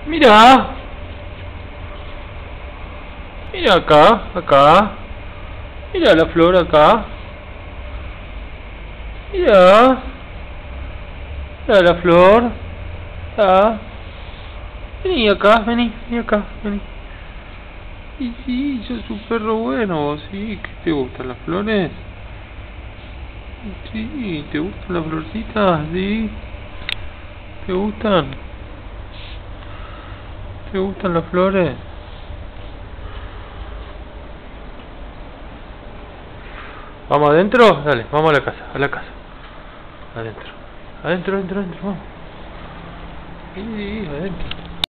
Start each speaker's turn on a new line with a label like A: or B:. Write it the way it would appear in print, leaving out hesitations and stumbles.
A: Mira. Mira acá, acá. Mira la flor acá. Mira. Mira la flor. Ah. Vení acá, vení acá, vení. Y sí, sos un perro bueno, sí. ¿Qué te gustan las flores? Sí, ¿te gustan las florcitas? Sí. ¿Te gustan? ¿Te gustan las flores? ¿Vamos adentro? Dale, vamos a la casa, a la casa. Adentro. Adentro, adentro, adentro, vamos. Sí, adentro.